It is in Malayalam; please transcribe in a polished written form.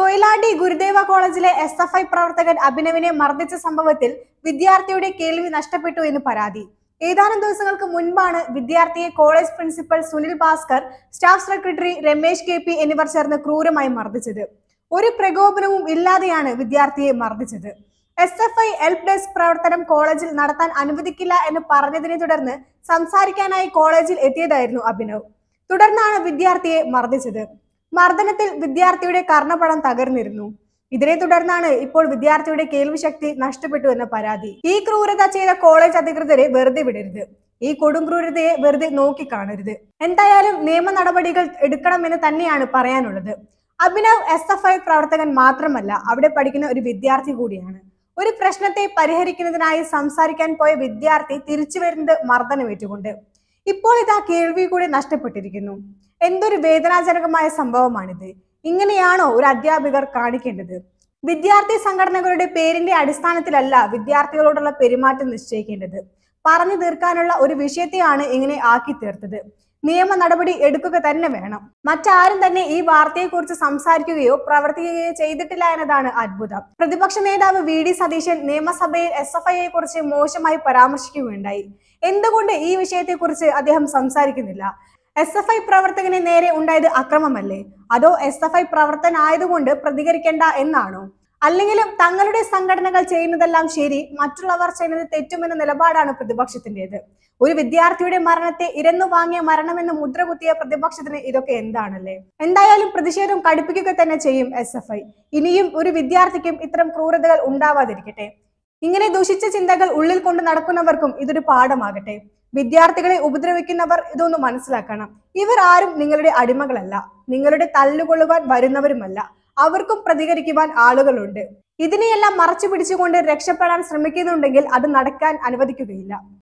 കൊയിലാണ്ടി ഗുരുദേവ കോളേജിലെ SFI പ്രവർത്തകൻ അഭിനവിനെ മർദ്ദിച്ച സംഭവത്തിൽ വിദ്യാർത്ഥിയുടെ കേൾവി നഷ്ടപ്പെട്ടു എന്ന് പരാതി. ഏതാനും ദിവസങ്ങൾക്ക് മുൻപാണ് വിദ്യാർത്ഥിയെ college principal Sunil Bhaskar, staff secretary Ramesh KP എന്നിവർ ചേർന്ന് ക്രൂരമായി മർദ്ദിച്ചത്. ഒരു പ്രകോപനവും ഇല്ലാതെയാണ് വിദ്യാർത്ഥിയെ മർദ്ദിച്ചത്. SFI ഹെൽപ്പ് ഡെസ്ക് പ്രവർത്തനം കോളേജിൽ നടത്താൻ അനുവദിക്കില്ല എന്ന് പറഞ്ഞതിനെ തുടർന്ന് സംസാരിക്കാനായി കോളേജിൽ എത്തിയതായിരുന്നു അഭിനവ്. തുടർന്നാണ് വിദ്യാർത്ഥിയെ മർദ്ദിച്ചത്. മർദ്ദനത്തിൽ വിദ്യാർത്ഥിയുടെ കർണപടം തകർന്നിരുന്നു. ഇതിനെ തുടർന്നാണ് ഇപ്പോൾ വിദ്യാർത്ഥിയുടെ കേൾവിശക്തി നഷ്ടപ്പെട്ടു എന്ന പരാതി. ഈ ക്രൂരത ചെയ്ത കോളേജ് അധികൃതരെ വെറുതെ വിടരുത്. ഈ കൊടും ക്രൂരതയെ വെറുതെ നോക്കിക്കാണരുത്. എന്തായാലും നിയമ നടപടികൾ എടുക്കണമെന്ന് തന്നെയാണ് പറയാനുള്ളത്. അഭിനവ് SFI പ്രവർത്തകൻ മാത്രമല്ല, അവിടെ പഠിക്കുന്ന ഒരു വിദ്യാർത്ഥി കൂടിയാണ്. ഒരു പ്രശ്നത്തെ പരിഹരിക്കുന്നതിനായി സംസാരിക്കാൻ പോയ വിദ്യാർത്ഥി തിരിച്ചു വരുന്നത് മർദ്ദനമേറ്റുകൊണ്ട്. ഇപ്പോൾ ഇതാ കേൾവി കൂടി നഷ്ടപ്പെട്ടിരിക്കുന്നു. എന്തൊരു വേദനാജനകമായ സംഭവമാണിത്. ഇങ്ങനെയാണോ ഒരു അധ്യാപകർ കാണിക്കേണ്ടത്? വിദ്യാർത്ഥി സംഘടനകളുടെ പേരിന്റെ അടിസ്ഥാനത്തിലല്ല വിദ്യാർത്ഥികളോടുള്ള പെരുമാറ്റം നിശ്ചയിക്കേണ്ടത്. പറഞ്ഞു തീർക്കാനുള്ള ഒരു വിഷയത്തെയാണ് ഇങ്ങനെ ആക്കി തീർത്തത്. നിയമ നടപടി എടുക്കുക തന്നെ വേണം. മറ്റാരും തന്നെ ഈ വാർത്തയെക്കുറിച്ച് സംസാരിക്കുകയോ പ്രവർത്തിക്കുകയോ ചെയ്തിട്ടില്ല എന്നതാണ് അത്ഭുതം. പ്രതിപക്ഷ നേതാവ് VD സതീശൻ നിയമസഭയിൽ SFIയെ കുറിച്ച് മോശമായി പരാമർശിക്കുകയുണ്ടായി. എന്തുകൊണ്ട് ഈ വിഷയത്തെക്കുറിച്ച് അദ്ദേഹം സംസാരിക്കുന്നില്ല? SFI പ്രവർത്തകന് നേരെ ഉണ്ടായത് അക്രമമല്ലേ? അതോ SFI പ്രവർത്തനായതുകൊണ്ട് പ്രതികരിക്കേണ്ട എന്നാണോ? അല്ലെങ്കിലും തങ്ങളുടെ സംഘടനകൾ ചെയ്യുന്നതെല്ലാം ശരി, മറ്റുള്ളവർ ചെയ്യുന്നത് തെറ്റുമെന്ന നിലപാടാണ് പ്രതിപക്ഷത്തിൻ്റെത്. ഒരു വിദ്യാർത്ഥിയുടെ മരണത്തെ ഇരന്നു വാങ്ങിയ മരണമെന്ന് മുദ്ര കുത്തിയ പ്രതിപക്ഷത്തിന് ഇതൊക്കെ എന്താണല്ലേ? എന്തായാലും പ്രതിഷേധം കടുപ്പിക്കുക തന്നെ ചെയ്യും SFI. ഇനിയും ഒരു വിദ്യാർത്ഥിക്കും ഇത്തരം ക്രൂരതകൾ ഉണ്ടാവാതിരിക്കട്ടെ. ഇങ്ങനെ ദുഷിച്ച ചിന്തകൾ ഉള്ളിൽ കൊണ്ട് നടക്കുന്നവർക്കും ഇതൊരു പാഠമാകട്ടെ. വിദ്യാർത്ഥികളെ ഉപദ്രവിക്കുന്നവർ ഇതൊന്ന് മനസ്സിലാക്കണം. ഇവർ ആരും നിങ്ങളുടെ അടിമകളല്ല, നിങ്ങളുടെ തല്ലുകൊള്ളുവാൻ വരുന്നവരുമല്ല. അവർക്കും പ്രതികരിക്കുവാൻ ആളുകളുണ്ട്. ഇതിനെയെല്ലാം മറച്ചു പിടിച്ചുകൊണ്ട് രക്ഷപ്പെടാൻ ശ്രമിക്കുന്നുണ്ടെങ്കിൽ അത് നടക്കാൻ അനുവദിക്കുകയില്ല.